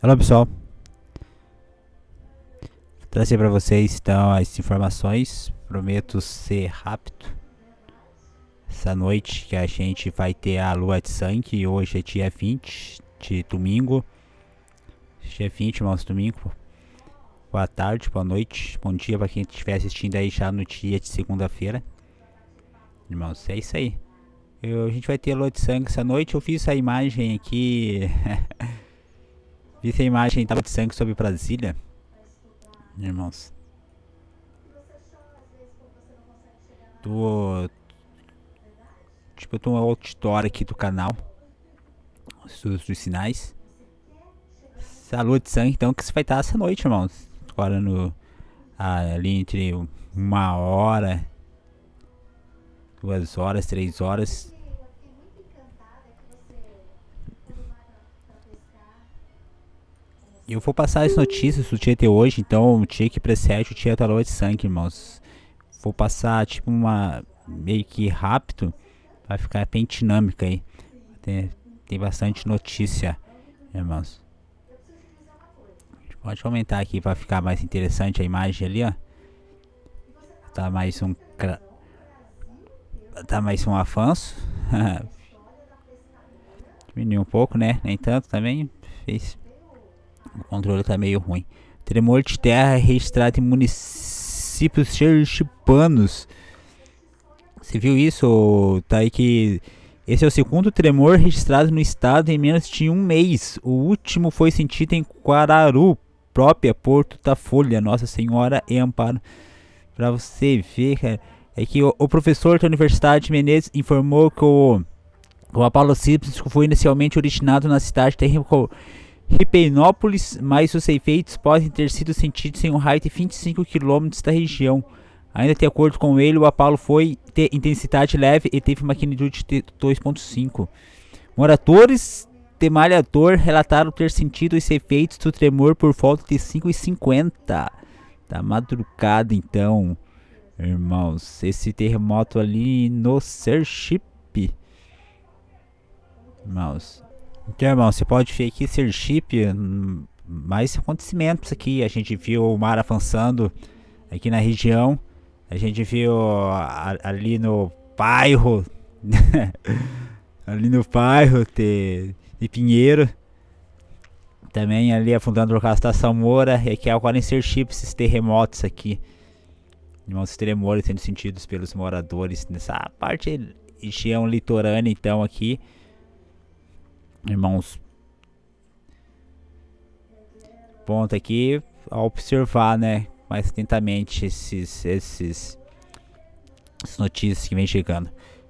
Olá pessoal, vou trazer para vocês então as informações. Prometo ser rápido. Essa noite que a gente vai ter a lua de sangue. Hoje é dia 20 de domingo. Dia 20, irmãos, domingo. Boa tarde, boa noite, bom dia para quem estiver assistindo aí já no dia de segunda-feira. Irmãos, é isso aí. A gente vai ter a lua de sangue essa noite. Eu fiz essa imagem aqui. Vi essa imagem de sangue sobre Brasília, irmãos. Tipo, eu tô um outdoor aqui do canal dos sinais. Essa lua de sangue, então, que se vai estar essa noite, irmãos. Agora ali entre 1 hora, 2 horas, 3 horas. Eu vou passar as notícias do dia de hoje, então o dia que precede o dia da lua de sangue, irmãos. Vou passar tipo meio que rápido, vai ficar bem dinâmica aí. Tem bastante notícia, irmãos. Pode aumentar aqui para ficar mais interessante a imagem ali, ó. Tá mais um avanço. Diminuiu um pouco, né? Nem tanto também. O controle tá meio ruim. Tremor de terra registrado em municípios sergipanos. Você viu isso? Tá aí que esse é o segundo tremor registrado no estado em menos de um mês. O último foi sentido em Quararu, própria Porto da Folha. Nossa Senhora e Amparo. Pra você ver, cara. É que o professor da Universidade de Menezes informou que o Apollo sísmico foi inicialmente originado na cidade de Ripenópolis, mas os efeitos podem ter sido sentidos em um raio de 25 km da região. Ainda de acordo com ele, o Apollo foi de intensidade leve e teve magnitude de 2.5. Moradores de Malhador relataram ter sentido os efeitos do tremor por volta de 5h50 da madrugada, então, irmãos. Esse terremoto ali no Sergipe, irmãos. Então, irmão, você pode ver aqui Sergipe, mais acontecimentos aqui. A gente viu o mar avançando aqui na região. A gente viu ali no bairro, ali no bairro de Pinheiro. Também ali afundando o Castro da Salmoura. E aqui agora em Sergipe, esses terremotos aqui. Irmãos, esses tremores sendo sentidos pelos moradores nessa parte região litorânea, então, aqui. Irmãos, ponto aqui a observar, né, mais atentamente essas notícias que vem chegando.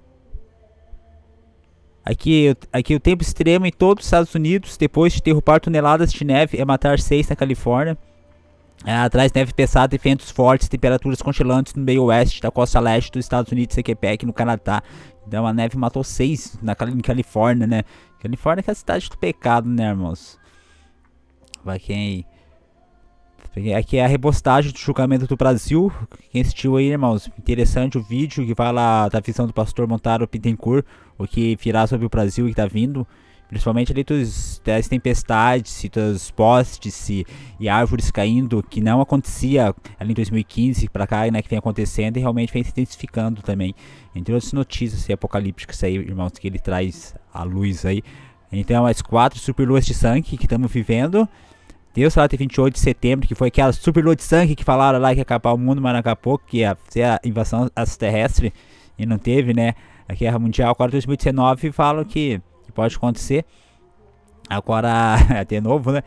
Aqui o tempo extremo em todos os Estados Unidos, depois de derrubar toneladas de neve e matar 6 na Califórnia. Atrás neve pesada e ventos fortes, temperaturas congelantes no meio oeste da costa leste dos Estados Unidos e Quebec, no Canadá. Então a neve matou 6 em Califórnia, né? Califórnia que é a cidade do pecado, né, irmãos? Pra quem... Aqui é a repostagem do julgamento do Brasil. Quem assistiu aí, irmãos, interessante o vídeo que fala da visão do pastor Montaro Bittencourt, o que virá sobre o Brasil que tá vindo. Principalmente ali das tempestades, dos postes e árvores caindo, que não acontecia ali em 2015 para cá, né, que vem acontecendo e realmente vem se intensificando também. Entre outras notícias apocalípticas aí, irmãos, que ele traz à luz aí. Então, as 4 superluas de sangue que estamos vivendo. Deus lá de 28 de setembro, que foi aquela superlua de sangue que falaram lá que ia acabar o mundo, mas não acabou, que ia ser a invasão extraterrestre e não teve, né? A Guerra Mundial. Agora 2019 falam que pode acontecer. Agora, de novo, né?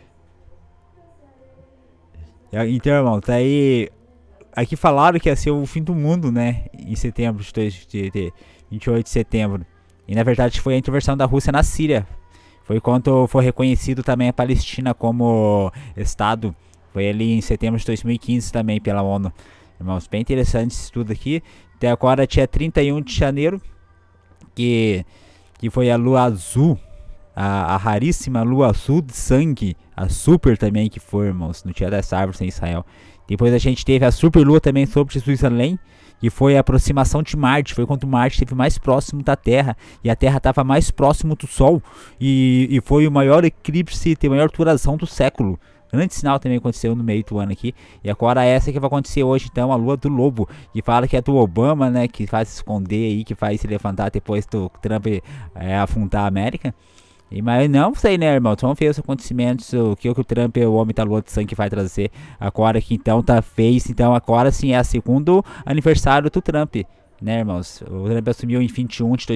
Então, irmão, tá aí. Aqui falaram que ia ser o fim do mundo, né? Em setembro, de 28 de setembro. E na verdade foi a intervenção da Rússia na Síria. Foi quando foi reconhecido também a Palestina como Estado. Foi ali em setembro de 2015 também pela ONU. Irmãos, bem interessante isso tudo aqui. Até agora, dia 31 de janeiro, que foi a lua azul, a raríssima lua azul de sangue, a super também que foi, irmãos, no dia das árvores em Israel. Depois a gente teve a super lua também sobre Jerusalém, que foi a aproximação de Marte. Foi quando Marte esteve mais próximo da Terra e a Terra estava mais próximo do Sol, e foi o maior eclipse, a maior duração do século. Grande sinal também aconteceu no meio do ano aqui. E agora essa que vai acontecer hoje, então, a lua do lobo, que fala que é do Obama, né, que faz se esconder aí, que faz se levantar depois do Trump afundar a América. Mas não sei, né, irmão? Vamos ver os acontecimentos, o que o Trump, o homem da lua de sangue, vai trazer agora, que então então agora sim é o segundo aniversário do Trump, né, irmãos? O Trump assumiu em 21 de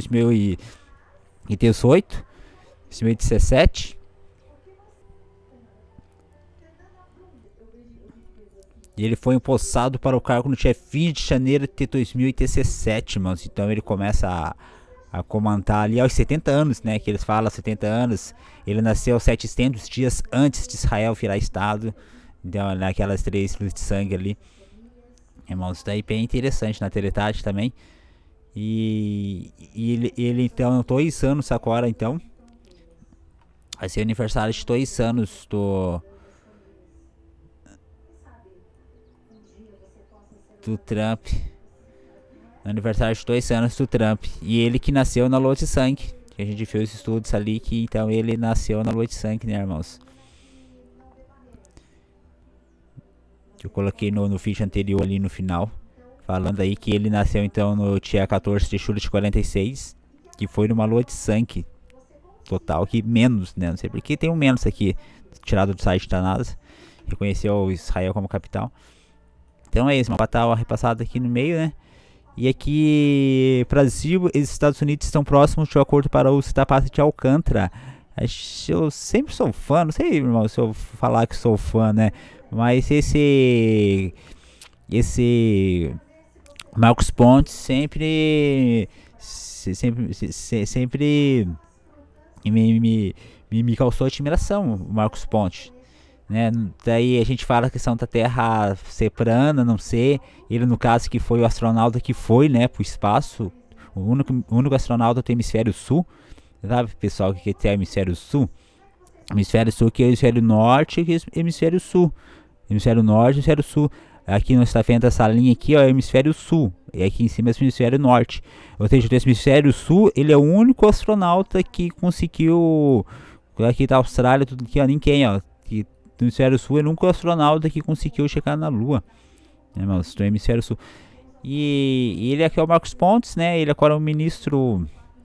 2018, 2017. E ele foi empossado para o cargo no dia 20 de janeiro de 2017, irmãos. Então ele começa a comandar ali aos 70 anos, né? Que eles falam 70 anos. Ele nasceu 700 dias antes de Israel virar Estado. Então, naquelas 3 luzes de sangue ali. Irmãos, isso daí é bem interessante na Teletade também. E ele então, 2 anos agora, então. Vai ser aniversário de 2 anos do Trump. Aniversário de 2 anos do Trump. E ele que nasceu na lua de sangue. Que a gente fez os estudos ali, que então ele nasceu na lua de sangue, né, irmãos? Eu coloquei no vídeo anterior ali no final, falando aí que ele nasceu então no dia 14 de julho de 46, que foi numa lua de sangue total, que menos, né? Não sei porque tem um menos aqui, tirado do site da NASA. Reconheceu Israel como capital. Então é isso, uma batalha repassada aqui no meio, né? E aqui, Brasil e Estados Unidos estão próximos de um acordo para o uso da pasta de Alcântara. Eu sempre sou fã, não sei, irmão, se eu falar que sou fã, né? Mas esse Marcos Pontes sempre me causou admiração, o Marcos Pontes, né? Daí a gente fala a questão da Terra ser plana, não ser. Ele, no caso, que foi o astronauta que foi, né, pro espaço, o único astronauta do hemisfério sul. Sabe, pessoal, o que é o hemisfério sul? Hemisfério sul, que é o hemisfério norte, que é o hemisfério sul. Hemisfério norte, hemisfério sul. Aqui nós está vendo essa linha aqui, ó, é o hemisfério sul. E aqui em cima é o hemisfério norte. Ou seja, o hemisfério sul, ele é o único astronauta que conseguiu. Aqui da Austrália, tudo aqui, ó, ninguém, ó. Que do hemisfério sul é o único astronauta que conseguiu chegar na Lua. Mas do hemisfério sul. E ele aqui é o Marcos Pontes, né? Ele agora é o ministro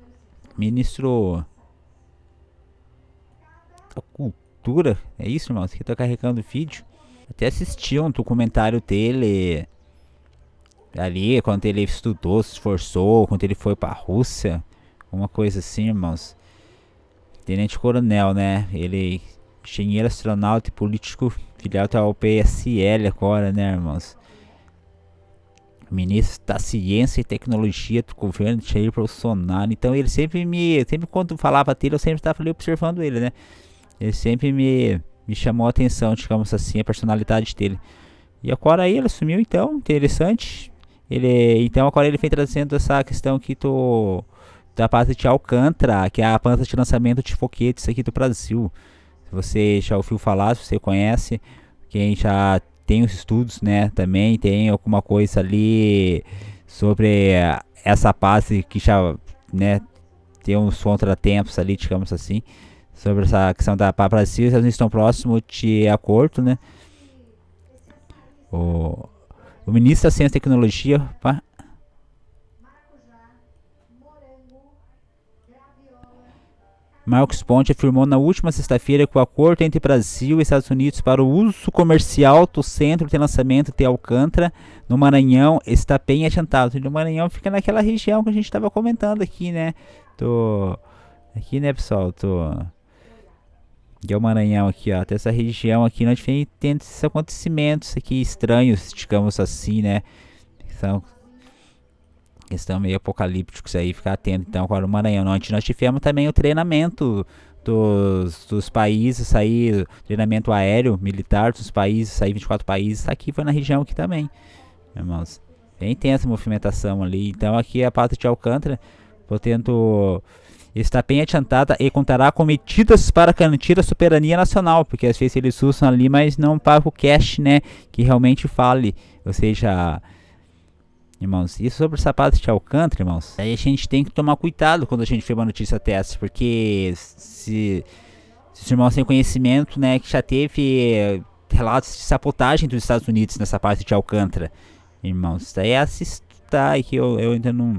da cultura. É isso, irmãos, que tá carregando o vídeo. Até assisti um documentário dele ali, quando ele estudou, se esforçou, quando ele foi pra Rússia, uma coisa assim, irmãos. Tenente coronel, né? Ele, engenheiro, astronauta e político filiado ao PSL agora, né, irmãos? Ministro da Ciência e Tecnologia do governo de Jair Bolsonaro. Então ele sempre quando falava dele, eu sempre estava ali observando ele, né? Ele sempre me chamou a atenção, digamos assim, a personalidade dele. E agora aí ele assumiu, então, interessante. Então agora ele vem trazendo essa questão aqui da pasta de Alcântara, que é a planta de lançamento de foguetes aqui do Brasil. Se você já ouviu falar, se você conhece, quem já tem os estudos, né, também tem alguma coisa ali sobre essa pasta que já, né, tem uns contratempos ali, digamos assim, sobre essa questão da Brasil. Eles estão próximos de acordo, né? O ministro da Ciência e Tecnologia, Marcos Pontes, afirmou na última sexta-feira que o acordo entre Brasil e Estados Unidos para o uso comercial do centro de lançamento de Alcântara, no Maranhão, está bem adiantado. E o Maranhão fica naquela região que a gente estava comentando aqui, né? Aqui, né, pessoal? Que é o Maranhão aqui, ó. Até essa região aqui, nós temos esses acontecimentos aqui estranhos, digamos assim, né? Questão meio apocalípticos aí, ficar atento. Então, agora o Maranhão, onde nós tivemos também o treinamento dos países aí, treinamento aéreo, militar dos países, aí 24 países, aqui foi na região aqui também, irmãos. Bem tensa a movimentação ali. Então aqui a pasta de Alcântara, portanto, está bem adiantada e contará com medidas para garantir a soberania nacional, porque às vezes eles usam ali, mas não para o cash, né, que realmente fale, ou seja, irmãos. E sobre o sapato de Alcântara, irmãos, aí a gente tem que tomar cuidado quando a gente vê uma notícia dessa, porque se os irmãos têm conhecimento, né, que já teve relatos de sabotagem dos Estados Unidos nessa parte de Alcântara, irmãos. Daí é assistar que eu ainda não...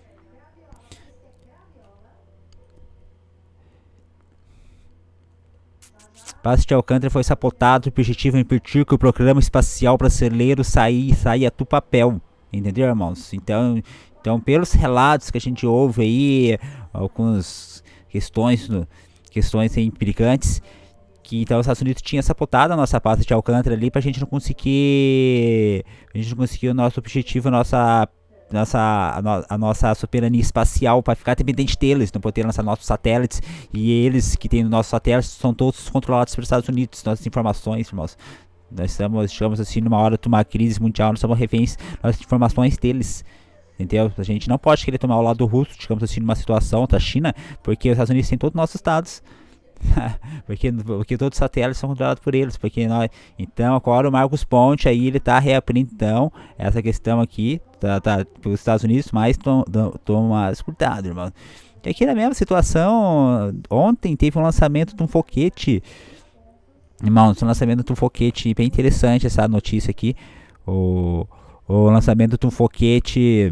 O passe de Alcântara foi sabotado. O objetivo é impedir que o programa espacial brasileiro saia do papel. Entendeu, irmãos? Então, pelos relatos que a gente ouve aí, algumas questões implicantes, que então os Estados Unidos tinha sabotado a nossa passe de Alcântara ali pra gente não conseguir o nosso objetivo, a nossa soberania espacial, para ficar dependente deles, não poder lançar nossos satélites, e eles que têm nossos satélites são todos controlados pelos Estados Unidos, nossas informações, irmãos. Nós estamos, digamos assim, numa hora de uma crise mundial, nós somos reféns das informações deles. Entendeu? A gente não pode querer tomar o lado russo, digamos assim, numa situação da China, porque os Estados Unidos têm todos os nossos dados. porque todos os satélites são controlados por eles. Então agora o Marcos Ponte aí, ele tá reabrindo então essa questão aqui pelos Estados Unidos, mas toma cuidado, irmão. E aqui na mesma situação, ontem teve um lançamento de um foguete, irmãos, um lançamento de um foguete bem interessante, essa notícia aqui. O lançamento de um foguete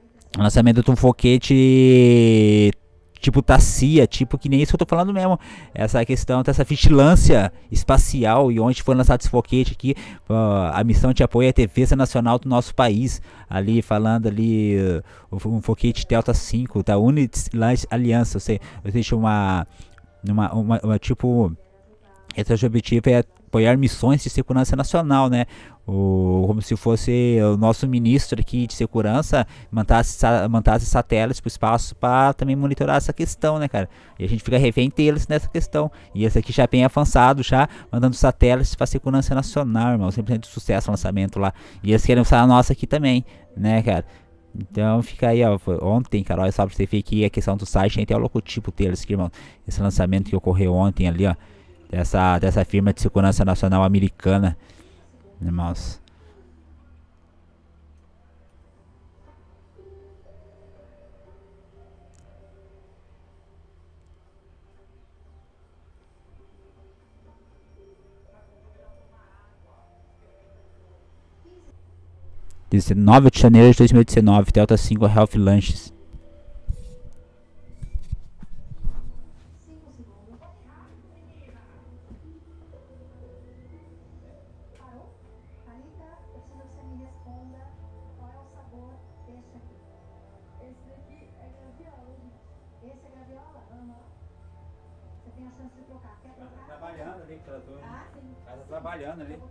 tipo Tacia, tipo que nem isso que eu tô falando mesmo. Essa questão dessa vigilância espacial, e onde foi lançado esse foguete aqui, a missão de apoio à defesa nacional do nosso país, ali falando ali, um foguete Delta 5 da Units Aliança, ou seja, tipo, esse objetivo é apoiar missões de segurança nacional, né? Como se fosse o nosso ministro aqui de segurança mandasse satélites para o espaço para também monitorar essa questão, né, cara? E a gente fica refém deles nessa questão. E esse aqui já bem avançado, já mandando satélites para segurança nacional, irmão. 100% de sucesso o lançamento lá. E eles querem usar a nossa aqui também, né, cara? Então fica aí, ó. Ontem, cara, olha só pra você ver aqui a questão do site, tem até o logotipo deles aqui, irmão. Esse lançamento que ocorreu ontem ali, ó. Dessa firma de segurança nacional americana, irmãos. Dia 9 de janeiro de 2019, Delta 5 Health Lunches. Trabalhando ali, trabalhando ali.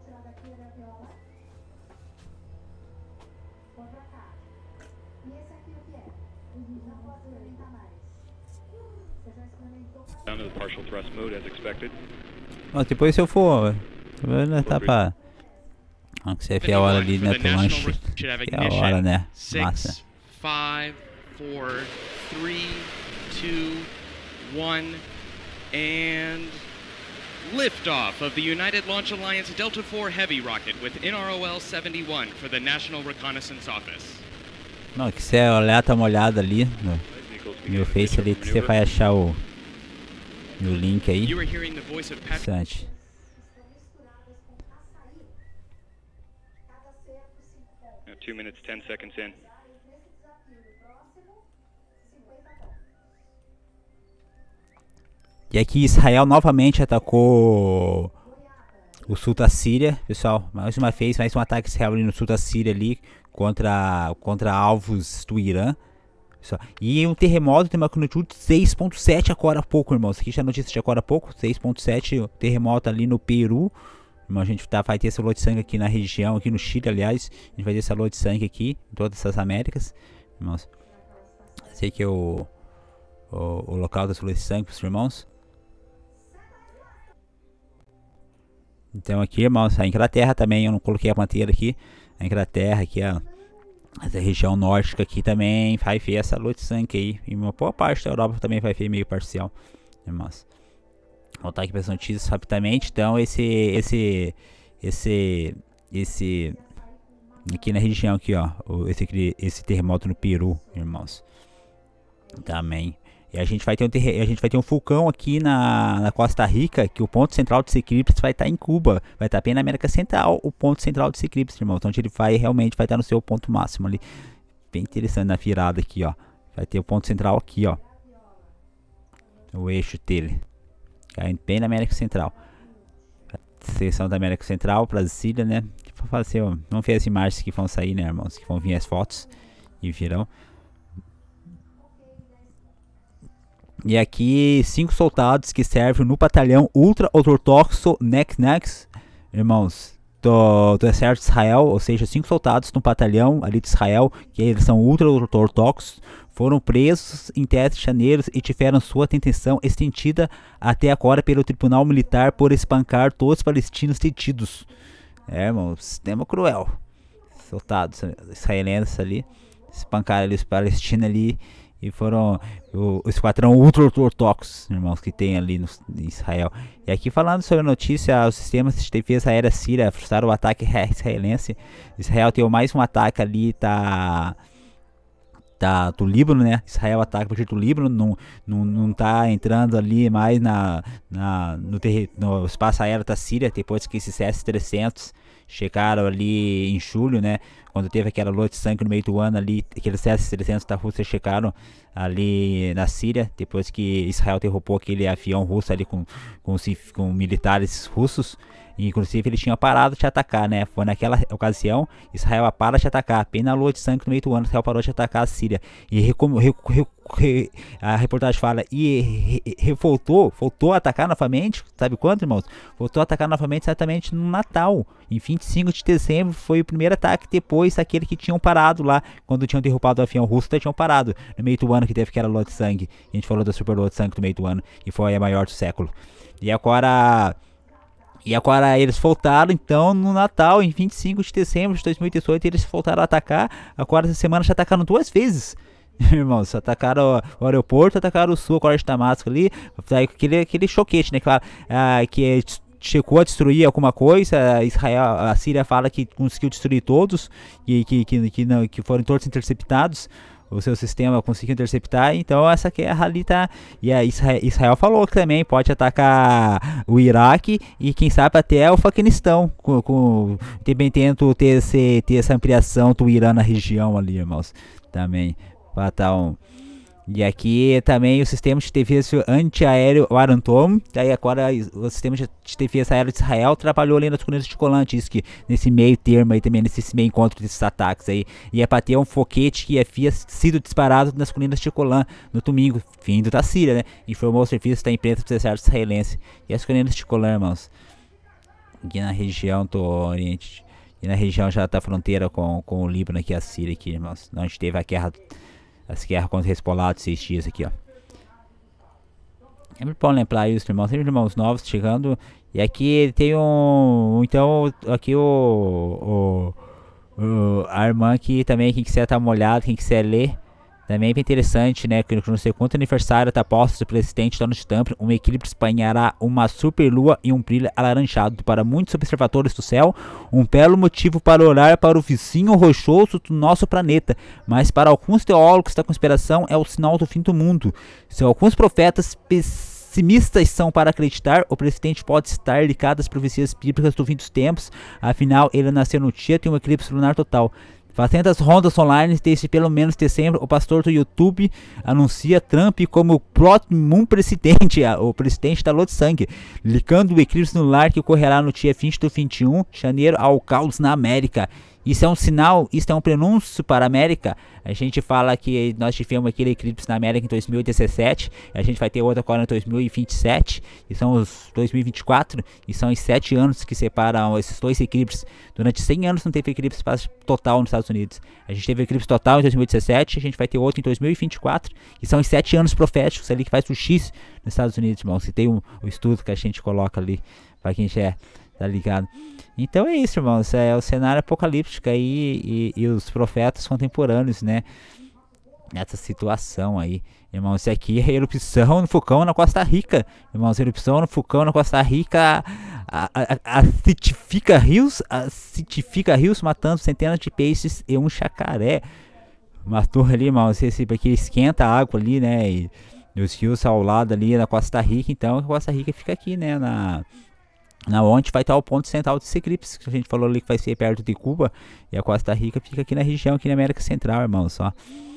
Down to the partial thrust mode as expected. Ó, depois se eu for, tá pra... que você vê a hora ali, né, pro lanche. Que é a hora, né? Massa. 5, 4, 3, 2, 1, and liftoff of the United Launch Alliance Delta IV Heavy rocket with NROL-71 for the National Reconnaissance Office. Não, que você olhar, tá uma olhada ali no meu Face ali, que você vai achar o link aí. Interessante. Now 2 minutes 10 seconds in. E aqui Israel novamente atacou o sul da Síria, pessoal. Mais uma vez, mais um ataque israelita no sul da Síria ali contra alvos do Irã. Pessoal. E um terremoto de magnitude 6.7 agora há pouco, irmãos. Aqui já é notícia de agora há pouco, 6.7, terremoto ali no Peru. Irmão, a gente vai ter essa lua de sangue aqui na região, aqui no Chile, aliás. A gente vai ter essa lua de sangue aqui em todas essas Américas, irmãos. Sei que é o local das luas de sangue para os irmãos. Então aqui, irmãos, a Inglaterra também, eu não coloquei a bandeira aqui. A Inglaterra aqui, ó, essa região nórdica aqui também vai ver essa lua de sangue aí. E uma boa parte da Europa também vai ver meio parcial, irmãos. Vou voltar aqui para as notícias rapidamente. Então esse aqui na região aqui, ó, esse terremoto no Peru, irmãos, também. E a gente vai ter um vulcão aqui na Costa Rica, que o ponto central desse eclipse vai estar em Cuba, vai estar bem na América Central, o ponto central desse eclipse, irmãos, onde ele realmente vai estar no seu ponto máximo ali, bem interessante na virada aqui, ó, vai ter o ponto central aqui, ó, o eixo dele, caindo bem na América Central, seção da América Central, Brasília, né, vamos ver as imagens que vão sair, né, irmãos, que vão vir as fotos e virão. E aqui 5 soldados que servem no batalhão ultra-ortodoxo Nex, irmãos, do exército de Israel, ou seja, 5 soldados no batalhão ali de Israel, que eles são ultra-ortodoxos, foram presos em 10 de janeiro e tiveram sua detenção estendida até agora pelo tribunal militar por espancar todos os palestinos detidos. Irmãos, sistema cruel. Soldados israelenses ali, espancaram ali os palestinos ali. E foram o esquadrão ultra-ortodoxo, irmãos, que tem ali em Israel. E aqui falando sobre a notícia, os sistemas de defesa aérea síria frustraram o ataque israelense. Israel tem mais um ataque ali, do Líbano, né? Israel ataca a partir do Líbano, não tá entrando ali mais no espaço aéreo da Síria, depois que esses S-300 chegaram ali em julho, né? Quando teve aquela lua de sangue no meio do ano ali, aqueles S-300 da Rússia chegaram ali na Síria, depois que Israel derrubou aquele avião russo ali com militares russos. E, inclusive eles tinham parado de atacar, né? Foi naquela ocasião, Israel para de atacar, bem na lua de sangue no meio do ano, Israel parou de atacar a Síria. E a reportagem fala, voltou a atacar novamente, sabe quando, irmãos? Voltou a atacar novamente exatamente no Natal, em 25 de dezembro, foi o primeiro ataque depois daquele que tinham parado lá, quando tinham derrubado o avião russo, tinham parado, no meio do ano que teve aquela lua de sangue. A gente falou da super lua de sangue no meio do ano, e foi a maior do século. E agora eles voltaram, então, no Natal, em 25 de dezembro de 2018, eles voltaram a atacar. Agora, essa semana, já atacaram 2 vezes. Irmãos, atacaram o aeroporto, atacaram o sul, agora de Damasco ali. Aquele choquete, né? Que chegou a destruir alguma coisa. A Síria fala que conseguiu destruir todos e que foram todos interceptados. O seu sistema conseguiu interceptar, então essa guerra ali tá. E a Israel falou que também pode atacar o Iraque e quem sabe até o Afeganistão, também tento ter essa ampliação do Irã na região ali, irmãos, também. E aqui também o sistema de defesa antiaéreo Iron Dome. Daí agora o sistema de defesa aéreo de Israel trabalhou ali nas colinas de Golã. Diz que nesse meio termo aí também, nesse meio encontro desses ataques aí, ia bater um foguete que havia sido disparado nas colinas de Golã no domingo, vindo da Síria, né? Informou o serviço da imprensa do exército israelense. E as colinas de Golã, irmãos, aqui na região do Oriente, e na região já da fronteira com o Líbano, aqui a Síria, aqui, irmãos, onde teve as guerras contra o Hezbollah de 6 dias aqui, ó. É muito bom lembrar isso, irmãos. Sempre irmãos novos chegando. E aqui tem então, aqui a irmã aqui também, quem quiser dar uma olhada, quem quiser ler. Também é bem interessante, né? Que no segundo aniversário da posse do presidente Donald Trump, um eclipse banhará uma superlua e um brilho alaranjado. Para muitos observadores do céu, um belo motivo para olhar para o vizinho rochoso do nosso planeta. Mas para alguns teólogos da conspiração é o sinal do fim do mundo. Se alguns profetas pessimistas são para acreditar, o presidente pode estar ligado às profecias bíblicas do fim dos tempos. Afinal, ele nasceu no dia de um eclipse lunar total. Fazendo as rondas online desde pelo menos dezembro, o pastor do YouTube anuncia Trump como o próximo presidente, o presidente da lua de sangue, ligando o eclipse lunar que ocorrerá no dia 20 do 21 de janeiro ao caos na América. Isso é um sinal, isso é um prenúncio para a América. A gente fala que nós tivemos aquele eclipse na América em 2017, a gente vai ter outro agora em 2027, e são os 2024, e são os 7 anos que separam esses dois eclipses. Durante 100 anos não teve eclipse total nos Estados Unidos. A gente teve eclipse total em 2017, a gente vai ter outro em 2024, e são os 7 anos proféticos ali que faz o X nos Estados Unidos, irmãos. E tem o estudo que a gente coloca ali, para quem já tá ligado. Então é isso, irmãos, é o cenário apocalíptico aí e os profetas contemporâneos, né, nessa situação aí, irmãos. Isso aqui é erupção no vulcão na Costa Rica, irmãos, erupção no vulcão na Costa Rica acidifica rios, matando centenas de peixes e um jacaré. Matou ali, irmão, porque esquenta a água ali, né? E os rios ao lado ali na Costa Rica. Então a Costa Rica fica aqui, né? Na onde vai estar o ponto central desse eclipse, que a gente falou ali que vai ser perto de Cuba. E a Costa Rica fica aqui na região, aqui na América Central, irmão, só.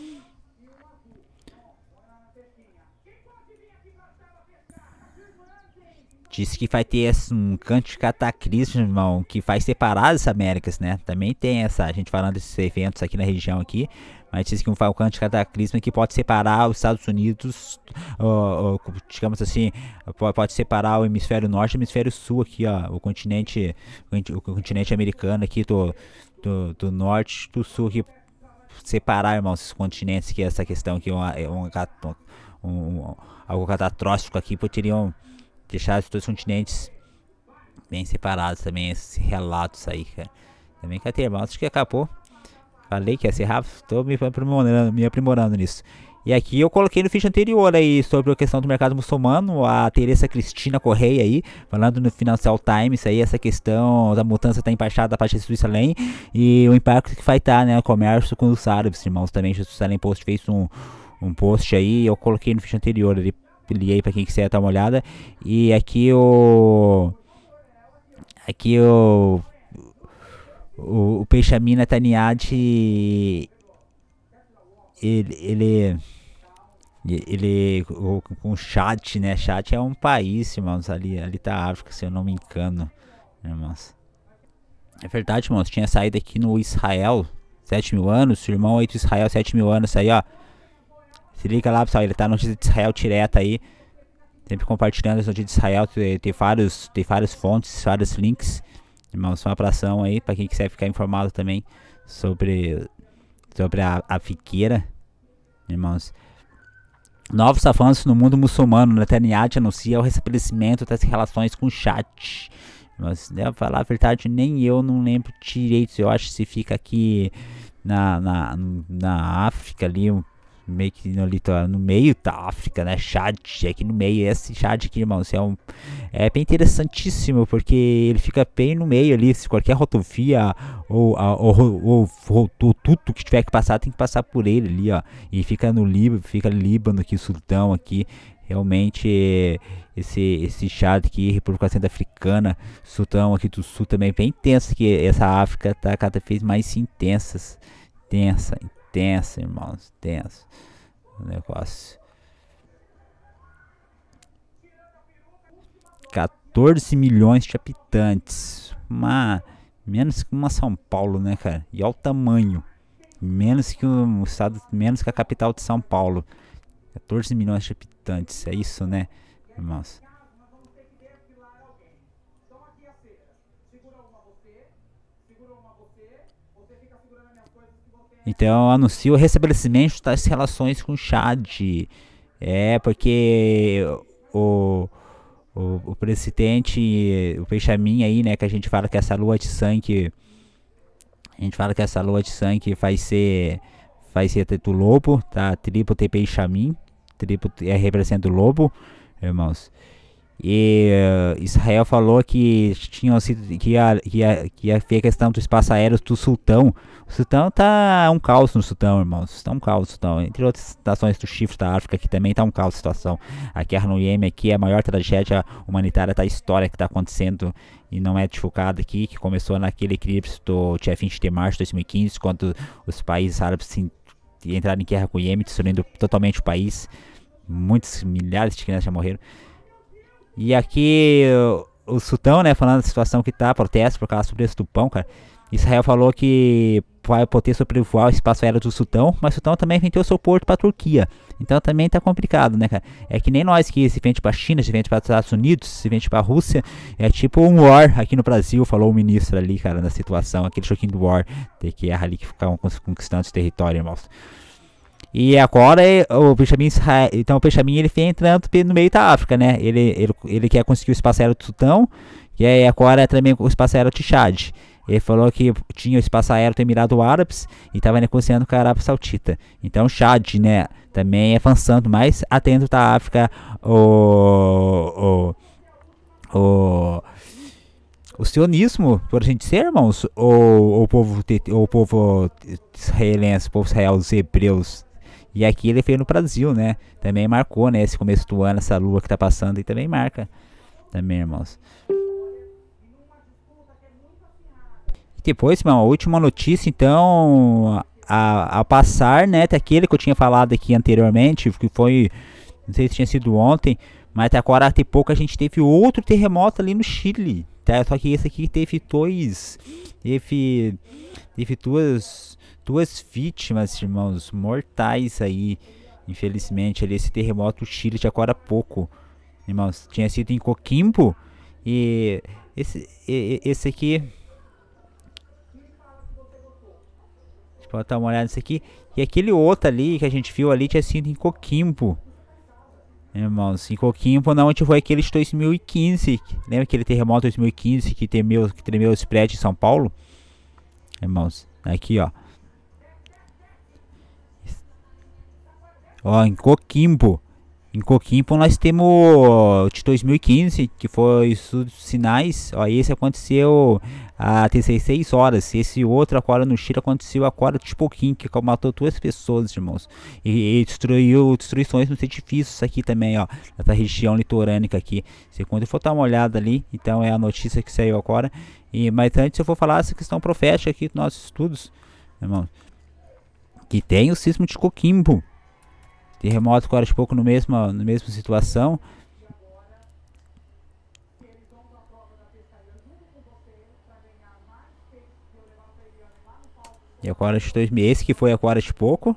Diz que vai ter um canto de cataclismo, irmão, que vai separar as Américas, né? Também tem essa, a gente falando desses eventos aqui na região aqui, mas diz que um canto de cataclismo que pode separar os Estados Unidos, digamos assim, pode separar o hemisfério norte e o hemisfério sul aqui, ó, o continente americano aqui do norte do sul, aqui, separar, irmão, esses continentes, que essa questão aqui algo catastrófico aqui, poderiam deixar os dois continentes bem separados também, esses relatos aí, cara. Também quer ter, irmão, acho que acabou. Falei que ia ser rápido, tô me aprimorando nisso. E aqui eu coloquei no vídeo anterior aí sobre a questão do mercado muçulmano, a Teresa Cristina Correia aí, falando no Financial Times aí, essa questão da mudança da embaixada da parte de Jerusalém e o impacto que vai estar, né, no comércio com os árabes, irmãos. Também Jerusalém Post fez um post aí, eu coloquei no vídeo anterior ali, liguei para quem quiser dar uma olhada. E aqui o Benjamin Netanyahu, ele com Chad, né? Chad é um país, irmãos, ali tá a África, se eu não me engano, irmãos. É verdade, irmãos, tinha saído aqui no Israel 7.000 anos, o irmão aí do Israel 7.000 anos aí, ó. Se liga lá, pessoal, ele tá no notícia de Israel direta aí, sempre compartilhando as notícias de Israel, tem várias fontes, vários links, irmãos, uma abração aí para quem quiser ficar informado também sobre a figueira, irmãos. Novos avanços no mundo muçulmano, Netanyahu anuncia o restabelecimento das relações com o Chad. Mas, né, falar a verdade, nem eu não lembro direito, eu acho que se fica aqui na África ali, meio que no meio da África, né? Chad, aqui no meio, esse Chad aqui, irmãos, é bem interessantíssimo, porque ele fica bem no meio ali, se qualquer rodovia ou tudo que tiver que passar, tem que passar por ele ali, ó, e fica no Líbano aqui, Sudão aqui, realmente esse Chad aqui, República Centro-Africana, Sudão aqui do Sul também, bem intenso, que essa África tá cada vez mais intensa, irmãos, tenso o negócio. 14 milhões de habitantes, menos que uma São Paulo, né, cara? E olha o tamanho, menos que a capital de São Paulo. 14 milhões de habitantes, é isso, né, irmãos? Então anuncia o restabelecimento das relações com o Chad. Porque o presidente, o Benjamin aí, né, que a gente fala que essa lua de sangue, vai ser do lobo, tá? Tribo de Benjamin, tribo representa o lobo, irmãos. E Israel falou que ia ver a questão do espaço aéreo do Sultão. O Sultão tá um caos no Sultão, irmãos. Tá um caos no Sultão. Entre outras nações do chifre da África, que também tá um caos a situação. A guerra no Iêmen aqui é a maior tragédia humanitária da história que tá acontecendo e não é divulgada aqui, que começou naquele eclipse do dia 20 de março de 2015, quando os países árabes entraram em guerra com o Iêmen, destruindo totalmente o país. Muitos milhares de crianças já morreram. E aqui o Sultão, né, falando da situação que tá, protesto por causa do preço do pão, cara. Israel falou que vai poder sobrevoar o espaço aéreo do Sultão, mas o Sultão também vendeu seu porto pra Turquia. Então também tá complicado, né, cara? É que nem nós que se vende pra China, se vende para Estados Unidos, se vende pra Rússia. É tipo um war aqui no Brasil, falou o ministro ali, cara, na situação, aquele choquinho do war, de guerra ali que ficavam conquistando esse território, irmãos. E agora o Benjamin Israel, então o Benjamin ele vem entrando no meio da África, né? Ele quer conseguir o espaço aéreo do Sultão, e aí agora também o espaço aéreo de Chad. Ele falou que tinha o espaço aéreo do Emirados Árabes e estava negociando com a Arábia Saudita. Então Chad, né, também avançando mais atento da África, o sionismo, por a gente dizer, irmãos, ou o povo israelense, o povo israel, os hebreus. E aqui ele veio no Brasil, né? Também marcou, né? Esse começo do ano, essa lua que tá passando e também marca. Também, irmãos. E depois, irmão, a última notícia, então, a passar, né? Tá aquele que eu tinha falado aqui anteriormente, que foi, não sei se tinha sido ontem, mas até agora, até pouco, a gente teve outro terremoto ali no Chile, tá? Só que esse aqui teve duas vítimas, irmãos, mortais aí, infelizmente, ali, esse terremoto no Chile de agora há pouco, irmãos, tinha sido em Coquimbo, e esse aqui, pode dar uma olhada nisso aqui, e aquele outro ali, que a gente viu ali, tinha sido em Coquimbo, irmãos, em Coquimbo, não, onde foi aquele de 2015, lembra aquele terremoto de 2015 que tremeu os prédios em São Paulo, irmãos, aqui ó, em Coquimbo. Em Coquimbo nós temos de 2015, que foi os sinais. Ó, esse aconteceu há 16 horas. Esse outro agora no Chile aconteceu agora de pouquinho, que matou 2 pessoas, irmãos. E destruições nos edifícios aqui também, ó. Nessa região litorânica aqui. Se quando eu for dar uma olhada ali, então é a notícia que saiu agora. Mas antes eu vou falar essa questão profética aqui dos nossos estudos, irmãos. Que tem o sismo de Coquimbo. Terremoto agora de pouco na mesma situação. E agora de 2000, esse que foi agora de pouco.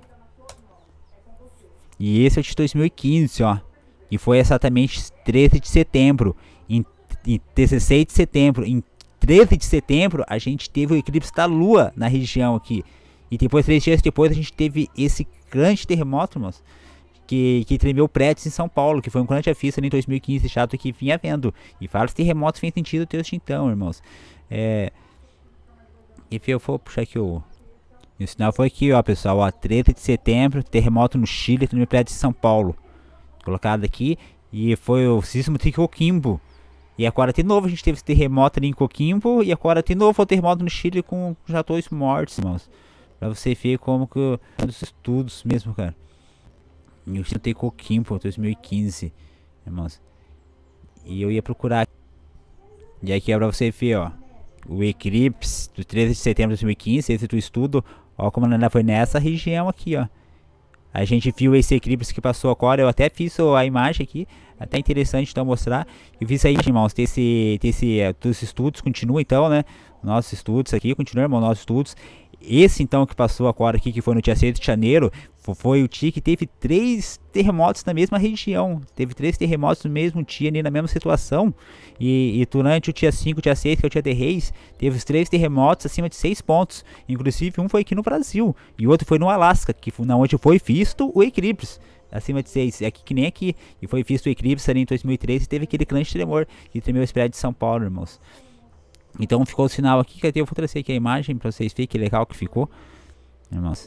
E esse é de 2015, ó. E foi exatamente 13 de setembro. Em 16 de setembro, em 13 de setembro, a gente teve o eclipse da Lua na região aqui. E depois, 3 dias depois, a gente teve esse grande terremoto, irmãos. Que tremeu prédios em São Paulo, que foi um grande aviso ali em 2015, chato que vinha vendo. E vários terremotos vem sentido desde então, irmãos. E eu vou puxar aqui o sinal foi aqui, ó, pessoal, ó, 13 de setembro, terremoto no Chile, tremeu prédios em São Paulo. Colocado aqui, e foi o sismo de Coquimbo. E agora de novo a gente teve esse terremoto ali em Coquimbo, e agora de novo o terremoto no Chile com já 2 mortos, irmãos. Pra você ver como que os estudos mesmo, cara. Eu tentei Coquimbo 2015, irmãos. E eu ia procurar. E aqui é pra você ver, ó. O eclipse do 13 de setembro de 2015, esse do estudo. Ó, como ela foi nessa região aqui, ó. A gente viu esse eclipse que passou agora. Eu até fiz a imagem aqui. Até interessante então mostrar. Eu fiz aí, irmãos. Dos estudos continua então, né? Nossos estudos aqui, continua, irmão. Nossos estudos. Esse então que passou agora aqui, que foi no dia 6 de janeiro, foi o dia que teve 3 terremotos na mesma região. Teve 3 terremotos no mesmo dia, ali na mesma situação. E durante o dia 5, dia 6, que é o dia de Reis, teve os 3 terremotos acima de 6 pontos. Inclusive um foi aqui no Brasil e o outro foi no Alasca, que foi onde foi visto o eclipse. Acima de 6, aqui que nem aqui. E foi visto o eclipse ali em 2013 e teve aquele grande tremor que tremeu os prédios de São Paulo, irmãos. Então ficou o sinal aqui, que eu vou trazer aqui a imagem para vocês verem que legal que ficou, irmãos.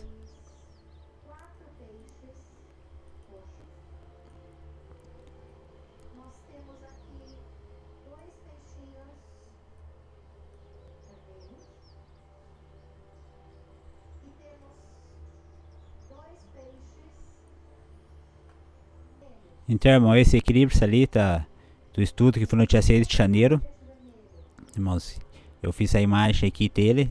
Então, irmão, esse eclipse ali tá do estudo que foi no dia 6 de janeiro. Irmãos, eu fiz a imagem aqui dele.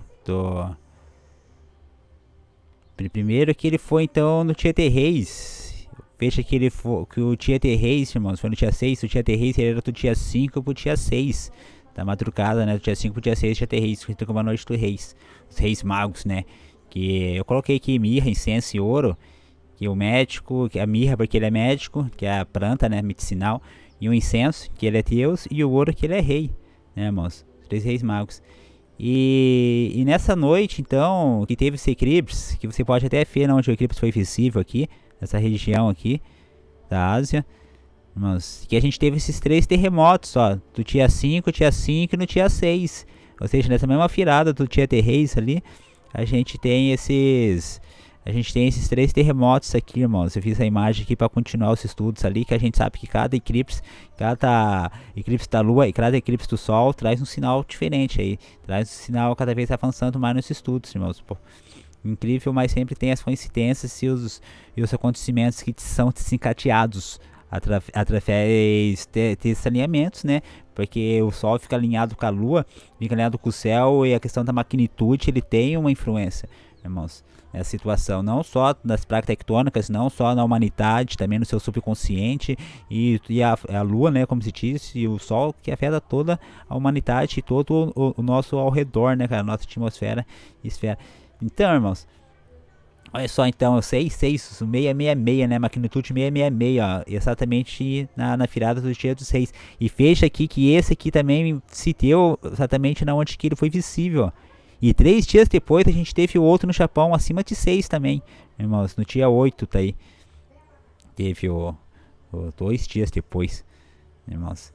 Primeiro que ele foi então no dia de Reis. Veja que o dia de Reis, irmãos, foi no dia 6. O dia de Reis ele era do dia 5 pro dia 6 da madrugada, né? Do dia 5 pro dia 6, dia de Reis, que foi uma noite do Reis. Os Reis Magos, né? Que eu coloquei aqui mirra, incenso e ouro. Que o médico, que a mirra porque ele é médico, que é a planta, né, medicinal, e o incenso, que ele é Deus, e o ouro que ele é rei, né, irmãos? 3 reis magos. E nessa noite, então, que teve esse eclipse, que você pode até ver onde o eclipse foi visível aqui, nessa região aqui da Ásia, irmãos, que a gente teve esses 3 terremotos, ó, do dia 5 e no dia 6, ou seja, nessa mesma virada do dia de Reis ali, a gente tem esses a gente tem esses 3 terremotos aqui, irmãos. Eu fiz a imagem aqui para continuar os estudos ali, que a gente sabe que cada eclipse da Lua e cada eclipse do Sol traz um sinal diferente aí. Traz um sinal cada vez avançando mais nos estudos, irmãos. Pô, incrível, mas sempre tem as coincidências e os acontecimentos que são desencadeados através desses alinhamentos, né? Porque o Sol fica alinhado com a Lua, fica alinhado com o céu, e a questão da magnitude, ele tem uma influência, irmãos. A situação não só das placas tectônicas, não só na humanidade, também no seu subconsciente, e a Lua, né, como se diz, e o Sol, que afeta toda a humanidade e todo o nosso ao redor, né, cara, a nossa atmosfera e esfera. Então, irmãos, olha só, então, 666, né, magnitude 666, ó, exatamente na virada do dia dos reis. E veja aqui que esse aqui também se deu exatamente na onde que ele foi visível, ó. E 3 dias depois a gente teve o outro no Japão acima de 6 também, irmãos, no dia 8 tá aí. Teve 2 dias depois, irmãos.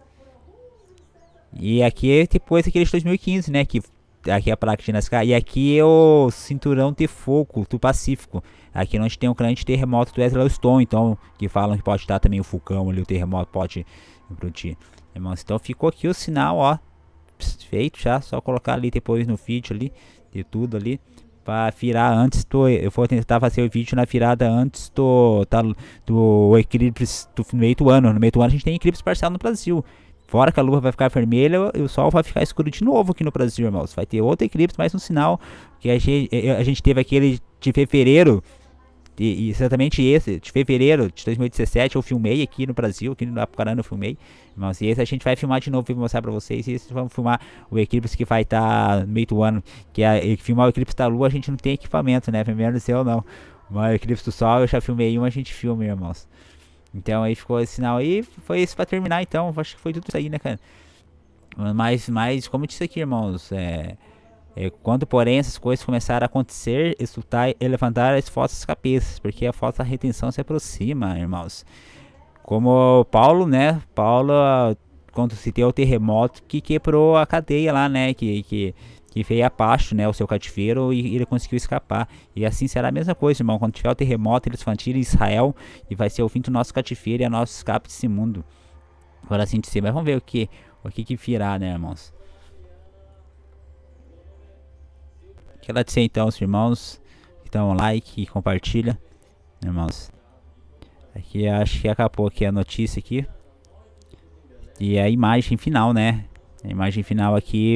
E aqui depois aquele de 2015, né, que aqui é a placa de Nazca, e aqui é o cinturão de fogo do Pacífico. Aqui onde tem um grande terremoto do Yellowstone, então, que falam que pode estar também o vulcão ali, o terremoto pode implodir, irmãos. Então ficou aqui o sinal, ó, feito já, só colocar ali depois no vídeo ali, de tudo ali, para virar antes eu vou tentar fazer o vídeo na virada antes do eclipse do meio do ano. No meio do ano a gente tem eclipse parcial no Brasil. Fora que a Lua vai ficar vermelha e o Sol vai ficar escuro de novo aqui no Brasil, irmãos. Vai ter outro eclipse, mais um sinal, que a gente teve aquele de fevereiro, e exatamente esse, de fevereiro de 2017, eu filmei aqui no Brasil, aqui no Apucarana eu filmei, irmãos, e esse a gente vai filmar de novo e mostrar pra vocês, e esse vamos filmar o eclipse que vai estar no meio do ano, que é filmar o eclipse da Lua, a gente não tem equipamento, né, primeiro do céu não, mas o eclipse do Sol eu já filmei a gente filma, irmãos. Então aí ficou esse sinal aí, foi isso pra terminar, então, acho que foi tudo isso aí, né, cara. Mas como eu disse aqui, irmãos, quando porém essas coisas começaram a acontecer, exultar e levantar as vossas cabeças, porque a vossa redenção se aproxima, irmãos. Como Paulo, né, quando se deu o terremoto, que quebrou a cadeia lá, né, que veio abaixo, né, o seu cativeiro, e ele conseguiu escapar. E assim será a mesma coisa, irmão, quando tiver o terremoto, eles infantil em Israel, e vai ser o fim do nosso cativeiro e o nosso escape desse mundo. Agora assim de ser, mas vamos ver o que virá, né, irmãos. Quero agradecer então os irmãos que dão um like e compartilha, irmãos. Aqui acho que acabou aqui a notícia aqui. E a imagem final, né? A imagem final aqui,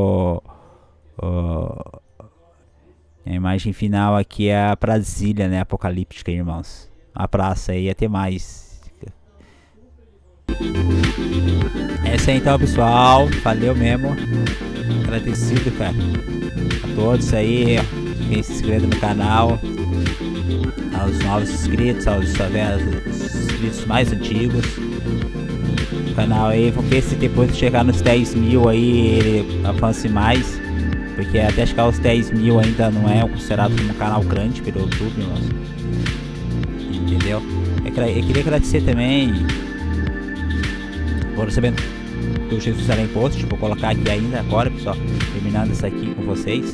a imagem final aqui é a Brasília, né? Apocalíptica, irmãos. A praça aí, até mais. Essa aí então, pessoal. Valeu mesmo. Agradecido, cara, a todos aí quem se inscreveu no canal, aos novos inscritos, aos inscritos mais antigos do canal aí. Vamos ver se depois de chegar nos 10 mil aí ele avance mais, porque até chegar aos 10 mil ainda não é considerado como um canal grande pelo YouTube, irmãos. Entendeu? Eu queria agradecer também por sabendo do Jesus Salem Post, vou colocar aqui ainda agora, pessoal, terminando isso aqui com vocês.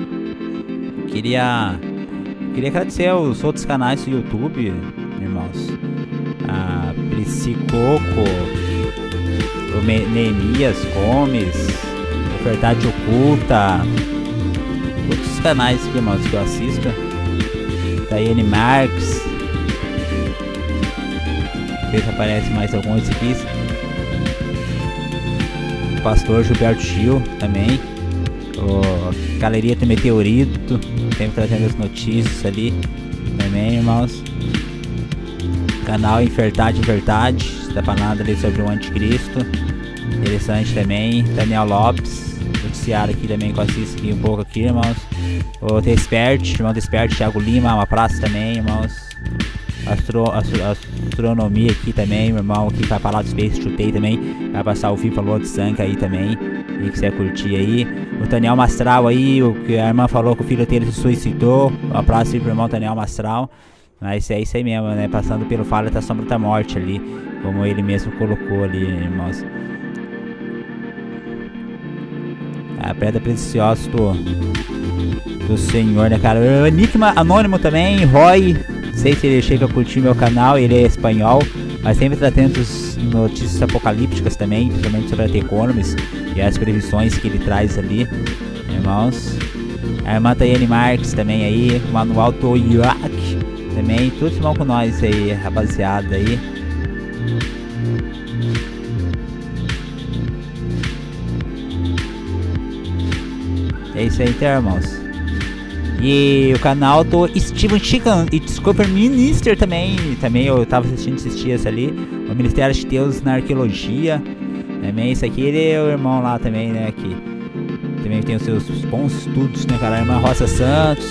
Queria agradecer aos outros canais do YouTube, irmãos, a Priscicoco, o Neemias Gomes, o Verdade Oculta, todos os canais aqui, irmãos, que eu assisto, Daiane Marques, ver se aparece mais alguns aqui. Pastor Gilberto Gil também, o Galeria do Meteorito, sempre trazendo as notícias ali também, irmãos. Canal em Verdade, está falando ali sobre o Anticristo, interessante também. Daniel Lopes, noticiário aqui também que eu assisto aqui um pouco aqui, irmãos. O Desperte, irmão Desperte, Thiago Lima, uma praça também, irmãos. Astronomia aqui também, meu irmão, que vai falar do Space Today também, vai passar o FIFA Lua de Sangue aí também, e quiser curtir aí. O Daniel Mastral aí, o que a irmã falou que o filho dele se suicidou, um abraço aí pro irmão Daniel Mastral. Mas é isso aí mesmo, né, passando pelo Fala da Sombra da Morte ali, como ele mesmo colocou ali, irmãos. A pedra preciosa do Senhor, né, cara? O Enigma Anônimo também, Roy. Não sei se ele chega a curtir meu canal, ele é espanhol, mas sempre tá atento às notícias apocalípticas também, principalmente sobre a The Economist e as previsões que ele traz ali, irmãos. A irmã Tayane Marques também aí, o Manual Toyak também, todos irmão com nós aí, rapaziada aí. É isso aí, então, irmãos. E o canal do Steven Chicken e Discover Minister também eu tava assistindo esses dias ali. O Ministério de Deus na Arqueologia. Também, isso aqui, ele é o irmão lá também, né, que também tem os seus bons estudos, né, cara? A irmã Rosa Santos.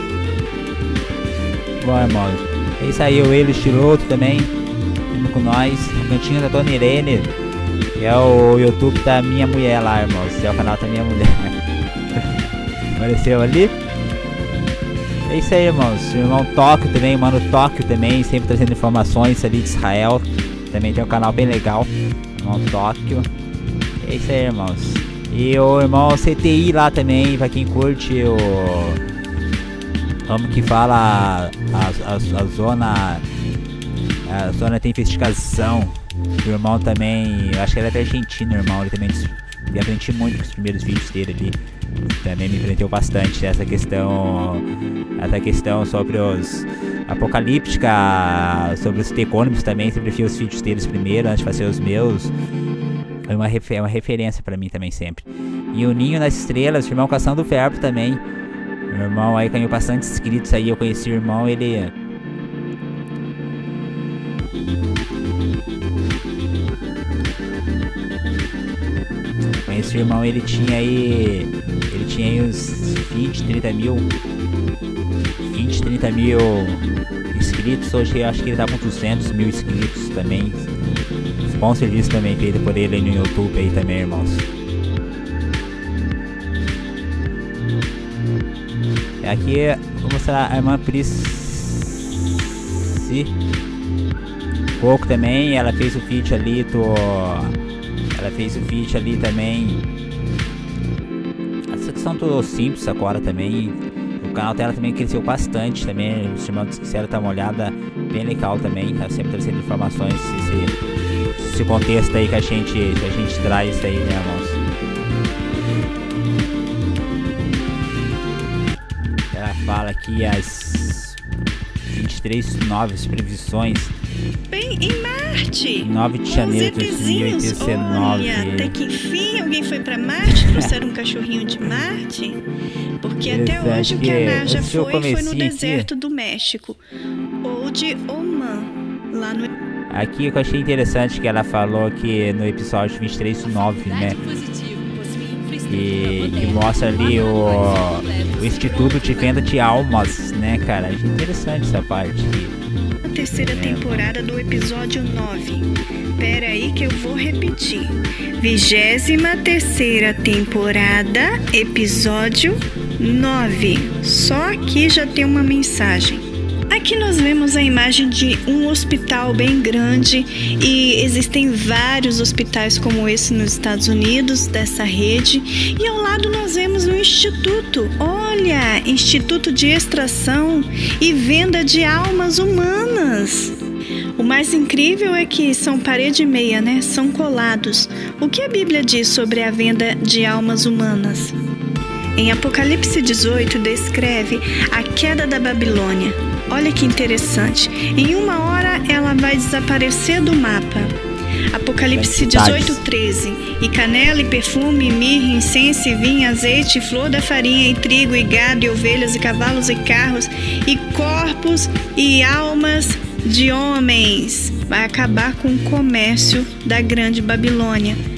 Bom, irmão, é isso aí, o Ele Estiloto também, indo com nós. O cantinho da Dona Irene, que é o YouTube da minha mulher lá, irmãos. Esse é o canal da minha mulher. Apareceu ali. É isso aí, irmãos. O irmão Tóquio também, o mano Tóquio também, sempre trazendo informações ali de Israel. Também tem um canal bem legal, irmão Tóquio. É isso aí, irmãos. E o irmão CTI lá também, pra quem curte o... Como que fala a zona... A zona tem investigação. O irmão também, eu acho que ele é da Argentina, o irmão. Ele também me aprendi muito com os primeiros vídeos dele ali. Também me enfrentou bastante essa questão sobre os apocalíptica, sobre os The Economist também. Sempre vi os vídeos deles primeiro antes de fazer os meus. É uma referência pra mim também sempre. E o Ninho nas Estrelas, o irmão Cação do Verbo também. O irmão aí ganhou bastante inscritos aí. Eu conheci o irmão, ele... Esse irmão, ele tinha aí uns 20, 30 mil inscritos. Hoje eu acho que ele tá com 200 mil inscritos também. Bom serviço também feito por ele aí no YouTube aí também, irmãos. Aqui vou mostrar a irmã Prisci Coco também. Ela fez o feat ali também. Essa questão do Simples agora também. O canal dela também cresceu bastante também. Os irmãos que quiseram dar uma olhada, bem legal também. Ela sempre trazendo informações esse contexto aí que a gente traz aí, né, irmãos? Ela fala aqui as 23 novas previsões. Bem, em Marte. 9 de janeiro de 2019. Olha, até que enfim alguém foi pra Marte, trouxeram um cachorrinho de Marte. Porque até hoje o que a Narja foi no deserto do México. Ou de Oman, lá no... Aqui eu achei interessante que ela falou que no episódio 23/9, né? Que mostra ali o Instituto de Venda de Almas, né, cara? Achei interessante essa parte aqui. A terceira temporada do episódio 9. Pera aí que eu vou repetir. 23ª temporada, episódio 9. Só aqui já tem uma mensagem. Aqui nós vemos a imagem de um hospital bem grande e existem vários hospitais como esse nos Estados Unidos, dessa rede. E ao lado nós vemos um instituto. Olha, Instituto de Extração e Venda de Almas Humanas. O mais incrível é que são parede e meia, né? São colados. O que a Bíblia diz sobre a venda de almas humanas? Em Apocalipse 18 descreve a queda da Babilônia. Olha que interessante. Em uma hora ela vai desaparecer do mapa. Apocalipse 18:13. E canela, e perfume, e mirra, incenso, e vinho, azeite, e flor da farinha, e trigo, e gado, e ovelhas, e cavalos, e carros, e corpos, e almas de homens. Vai acabar com o comércio da grande Babilônia.